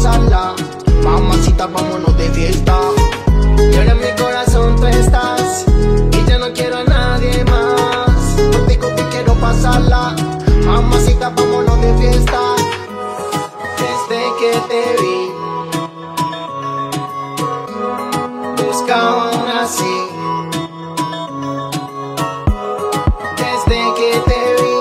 pasarla. Mamacita, vámonos de fiesta. Y ahora en mi corazón tú estás, y ya no quiero a nadie más. Contigo que quiero pasarla. Mamacita, vámonos de fiesta. Desde que te vi, buscaba una así. Desde que te vi,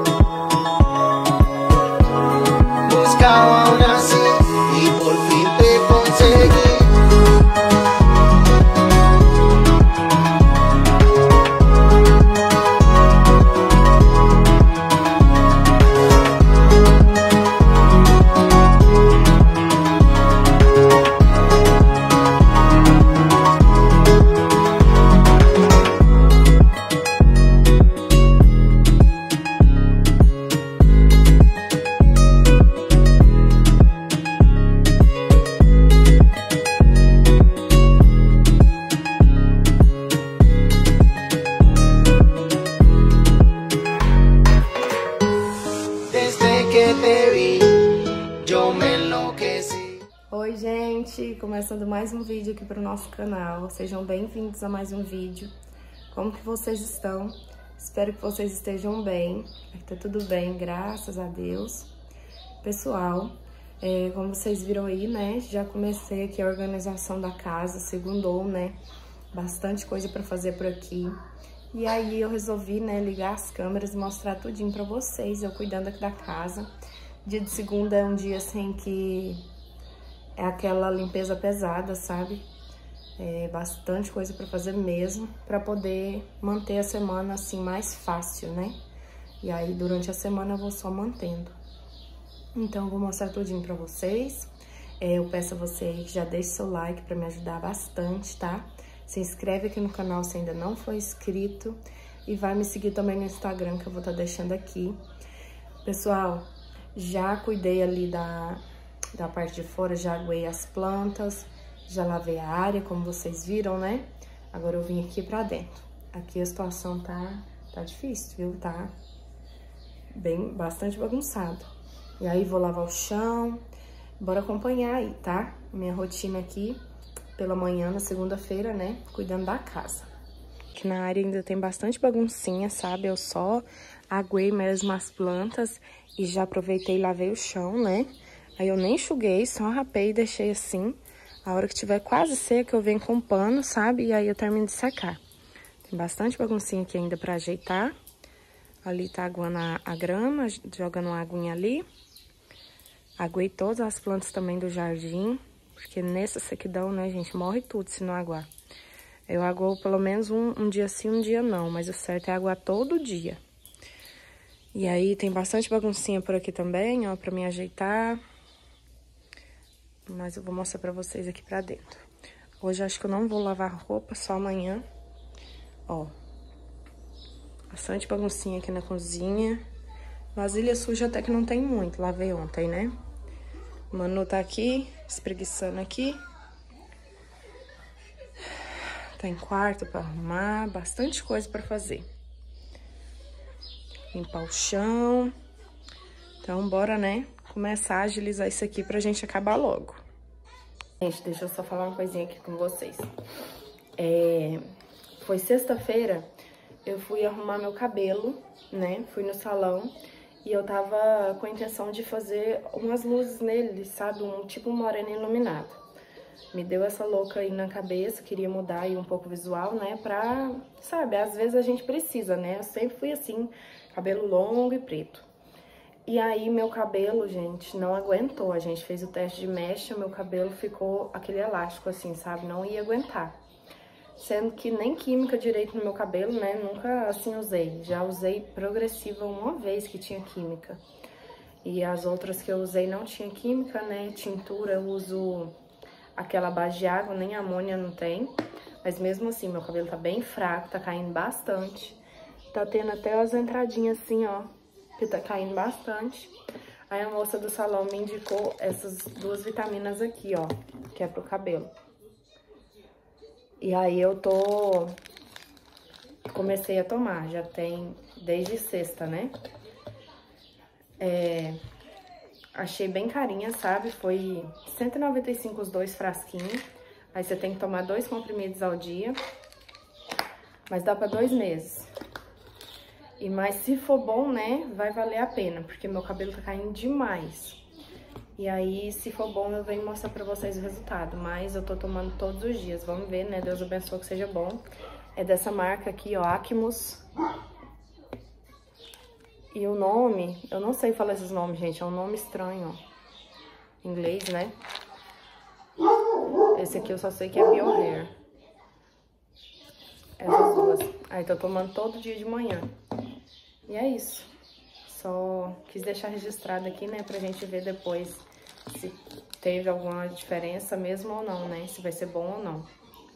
buscaba una así. Y por fin te conseguí. Oi gente, começando mais um vídeo aqui para o nosso canal. Sejam bem-vindos a mais um vídeo. Como que vocês estão? Espero que vocês estejam bem. Aqui tá tudo bem, graças a Deus. Pessoal, como vocês viram aí, né, já comecei aqui a organização da casa, segundou, né, bastante coisa para fazer por aqui. E aí eu resolvi, né, ligar as câmeras e mostrar tudinho para vocês, eu cuidando aqui da casa. Dia de segunda é um dia assim que é aquela limpeza pesada, sabe? É bastante coisa pra fazer mesmo, pra poder manter a semana assim mais fácil, né? E aí durante a semana eu vou só mantendo. Então eu vou mostrar tudinho pra vocês. Eu peço a você aí que já deixe seu like pra me ajudar bastante, tá? Se inscreve aqui no canal se ainda não for inscrito. E vai me seguir também no Instagram que eu vou estar deixando aqui. Pessoal, já cuidei ali da parte de fora, já aguei as plantas, já lavei a área, como vocês viram, né? Agora eu vim aqui pra dentro. Aqui a situação tá difícil, viu? Tá bastante bagunçado. E aí vou lavar o chão, bora acompanhar aí, tá? Minha rotina aqui pela manhã, na segunda-feira, né? Cuidando da casa. Aqui na área ainda tem bastante baguncinha, sabe? Eu só aguei mesmo as plantas e já aproveitei e lavei o chão, né? Aí eu nem enxuguei, só rapei e deixei assim. A hora que tiver quase seco, eu venho com um pano, sabe? E aí eu termino de secar. Tem bastante baguncinha aqui ainda pra ajeitar. Ali tá aguando a grama, jogando uma aguinha ali. Aguei todas as plantas também do jardim. Porque nessa sequidão, né, gente, morre tudo se não aguar. Eu aguo pelo menos um dia sim, um dia não. Mas o certo é aguar todo dia. E aí tem bastante baguncinha por aqui também, ó, pra me ajeitar. Mas eu vou mostrar pra vocês aqui pra dentro. Hoje acho que eu não vou lavar roupa, só amanhã. Ó. Bastante baguncinha aqui na cozinha. Vasilha suja até que não tem muito, lavei ontem, né? Manu tá aqui, espreguiçando aqui. Tem quarto pra arrumar, bastante coisa pra fazer. Limpar o chão. Então, bora, né? Começar a agilizar isso aqui pra gente acabar logo. Gente, deixa eu só falar uma coisinha aqui com vocês. Foi sexta-feira, eu fui arrumar meu cabelo, né? Fui no salão e eu tava com a intenção de fazer umas luzes nele, sabe? Tipo um moreno iluminado. Me deu essa louca aí na cabeça, queria mudar aí um pouco o visual, né? Pra, sabe, às vezes a gente precisa, né? Eu sempre fui assim, cabelo longo e preto. E aí, meu cabelo, gente, não aguentou. A gente fez o teste de mecha, meu cabelo ficou aquele elástico assim, sabe? Não ia aguentar. Sendo que nem química direito no meu cabelo, né? Nunca assim usei. Já usei progressiva uma vez que tinha química. E as outras que eu usei não tinha química, né? Tintura eu uso aquela base de água, nem amônia não tem. Mas mesmo assim, meu cabelo tá bem fraco, tá caindo bastante. Tá tendo até as entradinhas assim, ó, que tá caindo bastante. Aí a moça do salão me indicou essas duas vitaminas aqui, ó, que é pro cabelo. E aí eu comecei a tomar, já tem desde sexta, né? Achei bem carinha, sabe? Foi R$195 os 2 frasquinhos. Aí você tem que tomar 2 comprimidos ao dia. Mas dá pra 2 meses. Mas se for bom, né, vai valer a pena. Porque meu cabelo tá caindo demais. E aí, se for bom, eu venho mostrar pra vocês o resultado. Mas eu tô tomando todos os dias. Vamos ver, né? Deus abençoe que seja bom. É dessa marca aqui, ó, Acmus. E o nome, eu não sei falar esses nomes, gente. É um nome estranho, ó. Em inglês, né? Esse aqui eu só sei que é Bio Hair. Essas duas. Aí tô tomando todo dia de manhã. E é isso. Só quis deixar registrado aqui, né? Pra gente ver depois se teve alguma diferença mesmo ou não, né? Se vai ser bom ou não.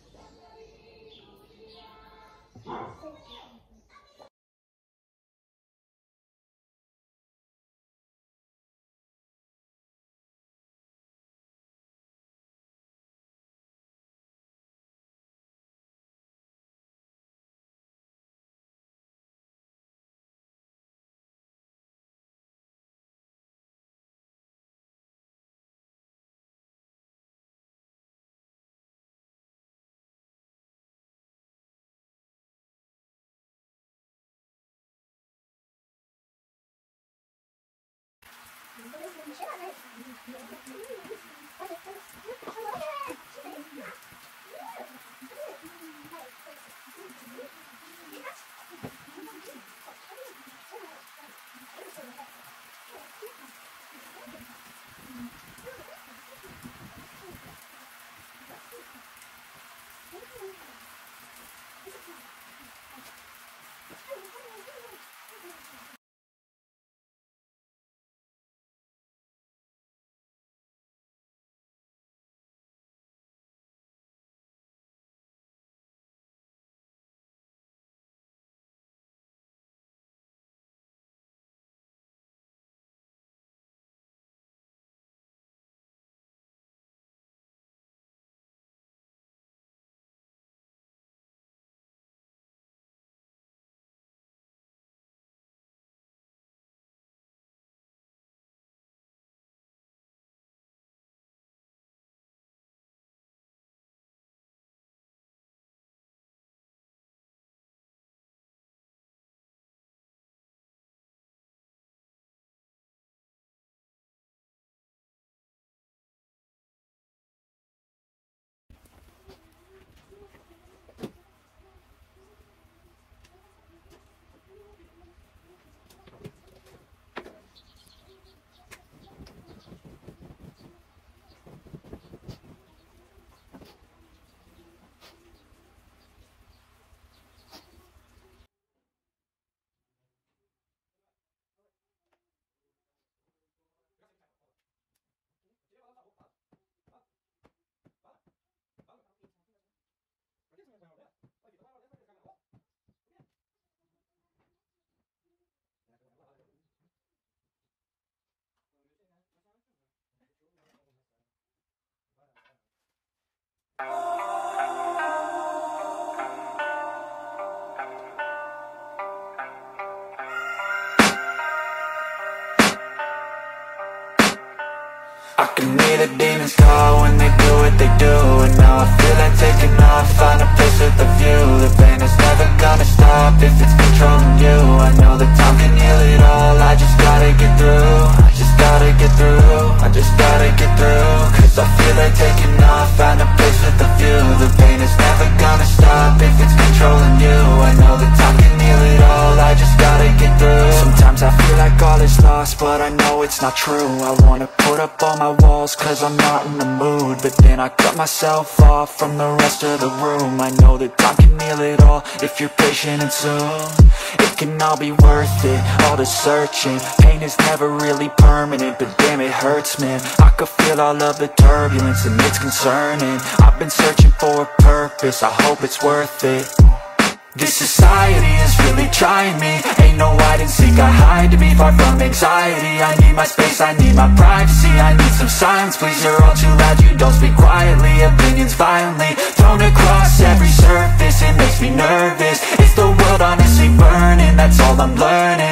I can hear the demons call when they do what they do. And now I feel like taking off, find a place with a view. The pain is never gonna stop if it's controlling you. I know that time can heal it all, I just gotta get through. I just gotta get through, I just gotta get through. Cause I feel like taking off, find a place with a view. The pain is never gonna stop if it's controlling you. I know that time can heal it all, I just gotta get through. Sometimes I feel like all is lost, but I know it's not true. I wanna put up all my walls cause I'm not in the mood, but then I cut myself off from the rest of the room. I know that time can heal it all if you're patient and soon. It can all be worth it, all the searching. Pain is never really permanent, but damn it hurts, man. I could feel all of the turbulence and it's concerning. I've been searching for a purpose, I hope it's worth it. This society is really trying me. Ain't no hide and seek, I hide to be far from anxiety. I need my space, I need my privacy. I need some silence, please, you're all too loud. You don't speak quietly, opinions violently thrown across every surface. It makes me nervous, it's the world honestly burning. That's all I'm learning. Hope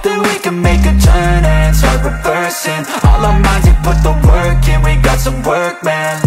then we can make a turn and start reversing. All our minds, we put the work in, we got some work, man.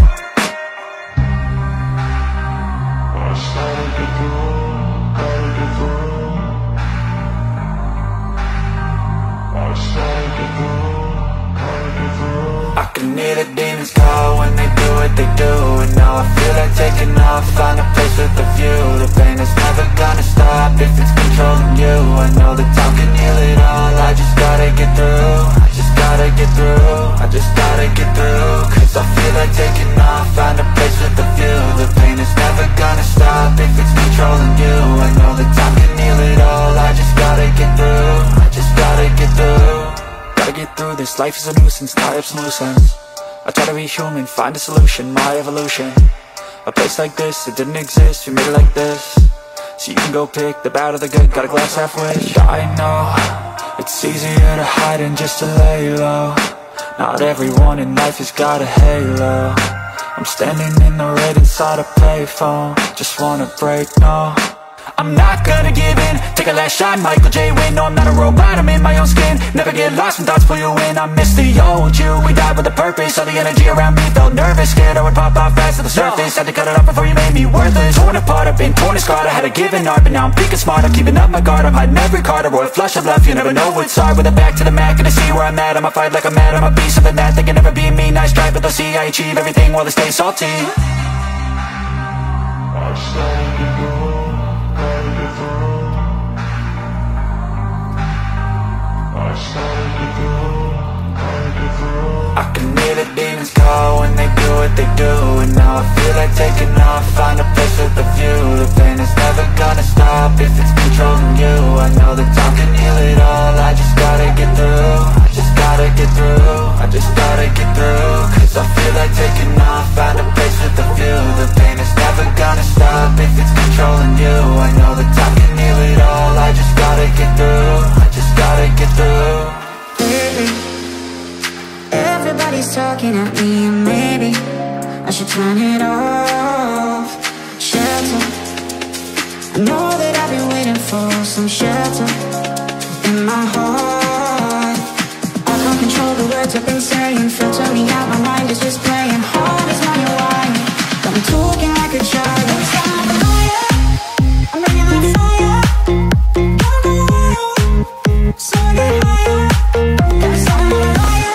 I can hear the demons call when they do what they do. And now I feel like taking off, find a place with a view. The pain is never gonna stop if it's controlling you. I know that time can heal it all, I just gotta get through. I just gotta get through, I just gotta get through. Cause I feel like taking off, find a place with a view. The pain is never gonna stop if it's controlling you. I know that time can heal it all, I just gotta get through. I just gotta get through. Gotta get through this, life is a nuisance, tie up some loose ends. I try to be human, find a solution, my evolution. A place like this, it didn't exist, we made it like this. So you can go pick the bad or the good, got a glass halfway. I know, it's easier to hide than just to lay low. Not everyone in life has got a halo. I'm standing in the red inside a payphone, just wanna break, no. I'm not gonna give in, take a last shot, Michael J. Win. No, I'm not a robot, I'm in my own skin. Never get lost when thoughts pull you in. I miss the old you, we died with a purpose. All the energy around me felt nervous, scared I would pop off fast to the surface. Had to cut it off before you made me worthless. Torn apart, I've been torn and scarred. I had a given art, but now I'm thinking smart. I'm keeping up my guard, I'm hiding every card. A royal flush of left, you never know what's hard. With a back to the mat, gonna see where I'm at. I'ma fight like I'm mad, I'ma be something that they can never be me. Nice try, but they'll see I achieve everything while they stay salty. I can hear the demons call when they do what they do. And now I feel like taking off, find a place with a view. The pain is never gonna stop if it's controlling you. I know that time can heal it all, I just gotta get through. I just gotta get through, I just gotta get through. Cause I feel like taking off, find a place with a view. The pain is never gonna stop if it's controlling you. I know that time can heal it all, I just gotta get through. I just gotta get through. Everybody's talking at me, and maybe I should turn it off. Shelter, I know that I've been waiting for some shelter in my heart. I can't control the words I've been saying, filter me out, my mind is just playing hard as my wine. Got me talking like a child. I'm bringing that fire. Gotta go wild, so I get higher. Gotta start my fire.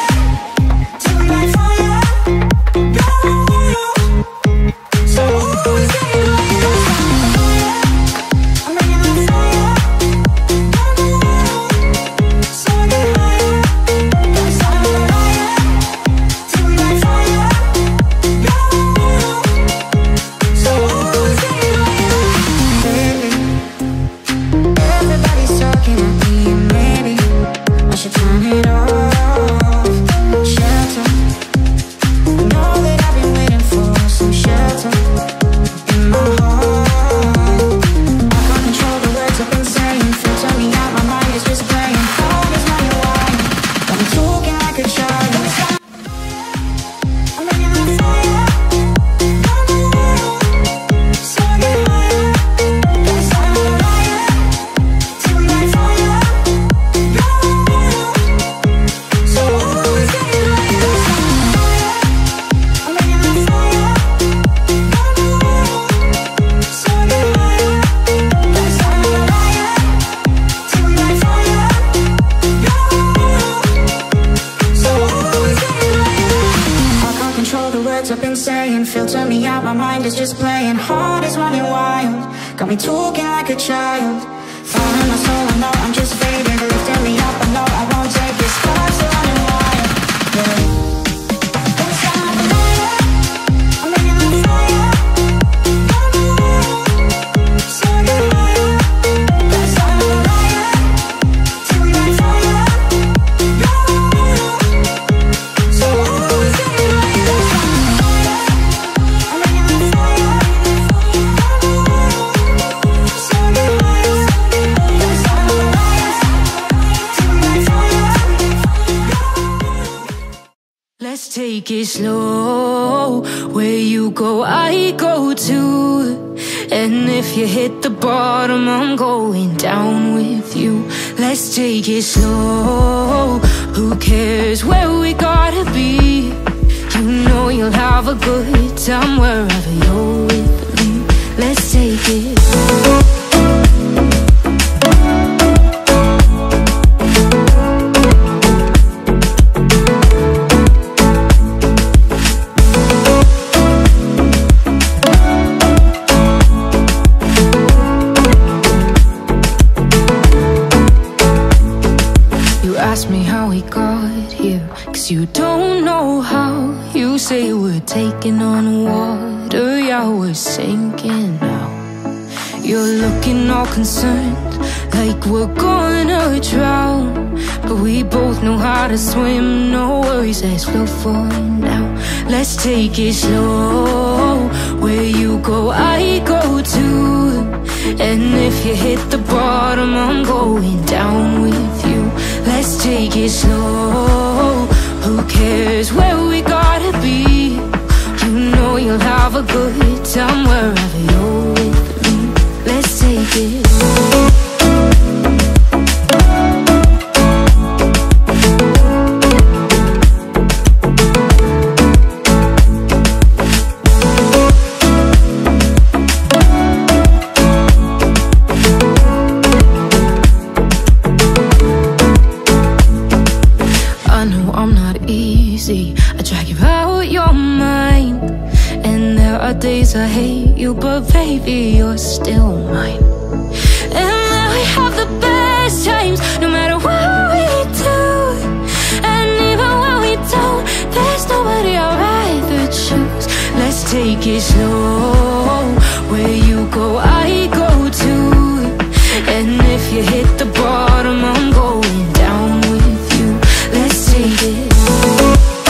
I've been saying, filter me out, my mind is just playing hard as running wild. Got me talking like a child. Finding my soul, I know I'm just fading. Lifting me up, I know I won't take it. Sparks are running wild, yeah. it slow. Where you go, I go too. And if you hit the bottom, I'm going down with you. Let's take it slow. Who cares where we gotta be? You know you'll have a good time wherever you're with me. Let's take it slow. Ask me how we got here, 'cause you don't know how. You say we're taking on water, yeah, we're sinking now. You're looking all concerned, like we're gonna drown. But we both know how to swim, no worries, let's flow for now. Let's take it slow. Where you go, I go too. And if you hit the bottom, I'm going down with you. Let's take it slow. Who cares where we gotta be? You know you'll have a good time wherever you're with me. Let's take it slow. I drag you out your mind, and there are days I hate you, but baby, you're still mine. And now we have the best times, no matter what we do. And even when we don't, there's nobody I'd rather choose. Let's take it slow. Where you go, I go too. And if you hit the bottom, I'm going down with you. Let's take it slow.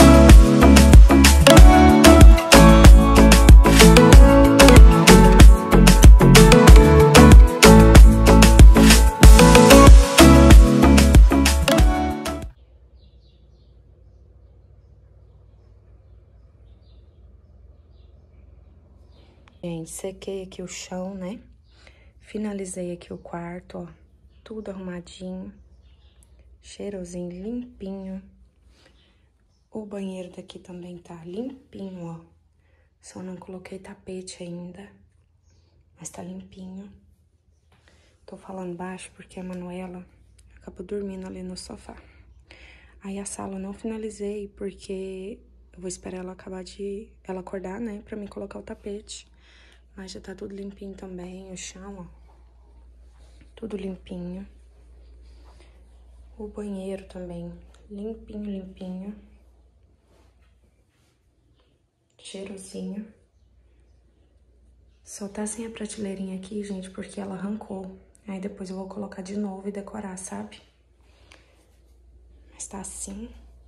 Gente, sequei aqui o chão, né? Finalizei aqui o quarto, ó. Tudo arrumadinho. Cheirosinho, limpinho. O banheiro daqui também tá limpinho, ó. Só não coloquei tapete ainda. Mas tá limpinho. Tô falando baixo porque a Manuela acabou dormindo ali no sofá. Aí a sala eu não finalizei porque eu vou esperar ela ela acordar, né? Pra mim colocar o tapete. Mas já tá tudo limpinho também, o chão, ó. Tudo limpinho. O banheiro também, limpinho, limpinho. Cheirosinho. Só tá sem a prateleirinha aqui, gente, porque ela arrancou. Aí depois eu vou colocar de novo e decorar, sabe? Mas tá assim.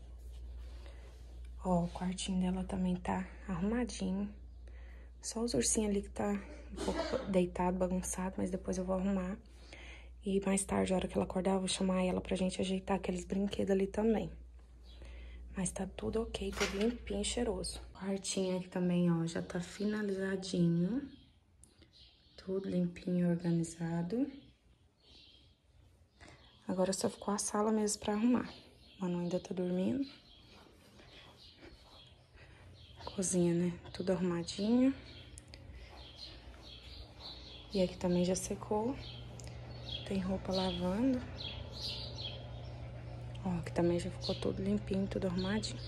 Ó, o quartinho dela também tá arrumadinho. Só os ursinhos ali que tá um pouco deitado, bagunçado, mas depois eu vou arrumar. E mais tarde, a hora que ela acordar, eu vou chamar ela pra gente ajeitar aqueles brinquedos ali também. Mas tá tudo ok, tudo limpinho e cheiroso. O quartinho aqui também, ó, já tá finalizadinho. Tudo limpinho e organizado. Agora só ficou a sala mesmo pra arrumar. O Manu ainda tá dormindo. Cozinha, né? Tudo arrumadinho. E aqui também já secou. Tem roupa lavando. Ó, aqui também já ficou tudo limpinho, tudo arrumadinho.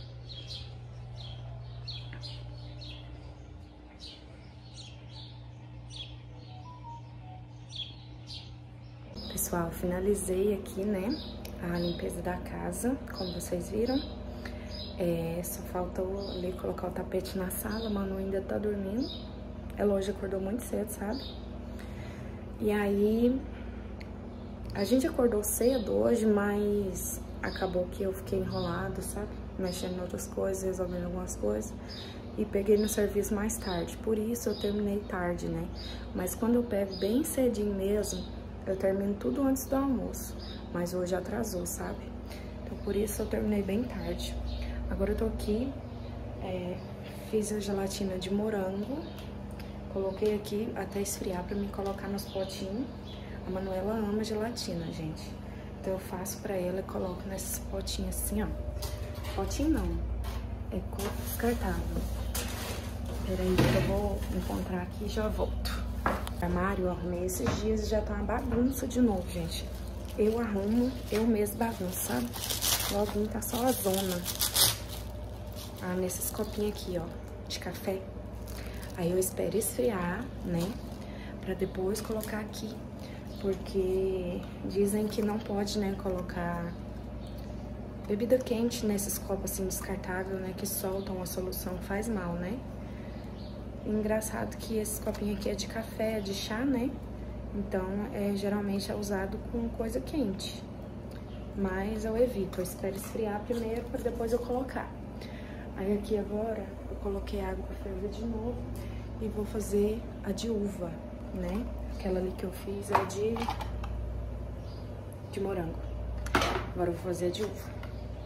Pessoal, finalizei aqui, né, a limpeza da casa, como vocês viram. Só faltou ali colocar o tapete na sala, a Manu ainda tá dormindo. Ela hoje acordou muito cedo, sabe? E aí, a gente acordou cedo hoje, mas acabou que eu fiquei enrolado, sabe? Mexendo em outras coisas, resolvendo algumas coisas. E peguei no serviço mais tarde, por isso eu terminei tarde, né? Mas quando eu pego bem cedinho mesmo, eu termino tudo antes do almoço. Mas hoje atrasou, sabe? Então por isso eu terminei bem tarde. Agora eu tô aqui Fiz a gelatina de morango. Coloquei aqui até esfriar pra me colocar nos potinhos. A Manuela ama gelatina, gente. Então eu faço pra ela e coloco nesses potinhos assim, ó. Potinho não, é copo descartável. Peraí que eu vou encontrar aqui e já volto. O armário eu arrumei esses dias e já tá uma bagunça de novo, gente. Eu arrumo, eu mesmo bagunço, sabe? Logo tá só a zona. Ah, nesses copinhos aqui, ó, de café. Aí eu espero esfriar, né? Pra depois colocar aqui. Porque dizem que não pode, né, colocar bebida quente nesses copos assim descartável, né? Que soltam a solução, faz mal, né? Engraçado que esse copinho aqui é de café, é de chá, né? Então, geralmente é usado com coisa quente. Mas eu evito, eu espero esfriar primeiro pra depois eu colocar. Aí aqui agora eu coloquei água pra ferver de novo e vou fazer a de uva, né? Aquela ali que eu fiz é de morango. Agora eu vou fazer a de uva.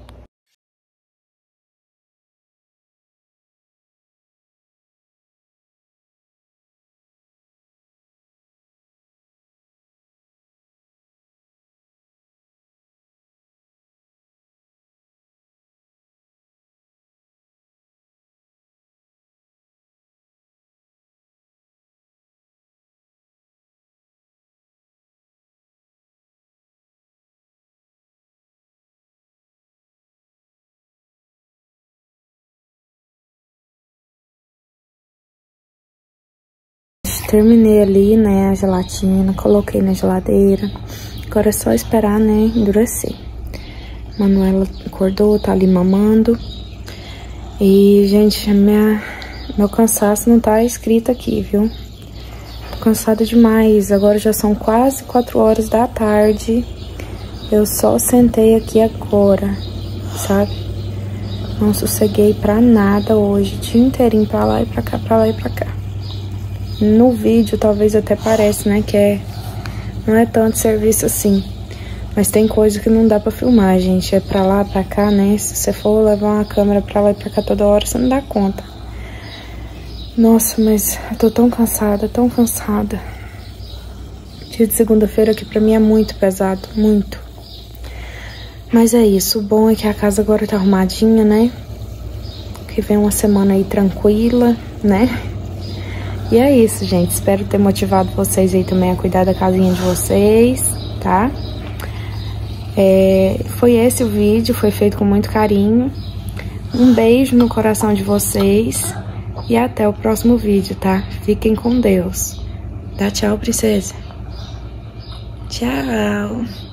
Terminei ali, né, a gelatina, coloquei na geladeira. Agora é só esperar, né, endurecer. Manuela acordou, tá ali mamando. E, gente, meu cansaço não tá escrito aqui, viu? Tô cansada demais. Agora já são quase 4 horas da tarde. Eu só sentei aqui agora, sabe? Não sosseguei pra nada hoje. O dia inteirinho pra lá e pra cá, pra lá e pra cá. No vídeo talvez até pareça, né, que não é tanto serviço assim. Mas tem coisa que não dá pra filmar, gente. É pra lá, pra cá, né? Se você for levar uma câmera pra lá e pra cá toda hora, você não dá conta. Nossa, mas eu tô tão cansada, tão cansada. Dia de segunda-feira aqui pra mim é muito pesado, muito. Mas é isso, o bom é que a casa agora tá arrumadinha, né? Que vem uma semana aí tranquila, né? E é isso, gente. Espero ter motivado vocês aí também a cuidar da casinha de vocês, tá? Foi esse o vídeo, foi feito com muito carinho. Um beijo no coração de vocês e até o próximo vídeo, tá? Fiquem com Deus. Dá tchau, princesa. Tchau.